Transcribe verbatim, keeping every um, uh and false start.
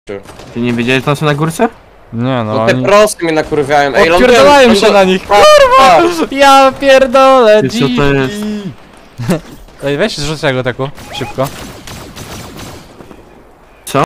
Ty nie wiedziałeś, że są na górce? Nie no, No te oni... prosy mnie nakurwiają. Ej, Odpierdalają lądują, się lądu- na nich, Pa, kurwa! Ja pierdolę, Ty, co to jest? Ej, weź zrzuć go taku, szybko.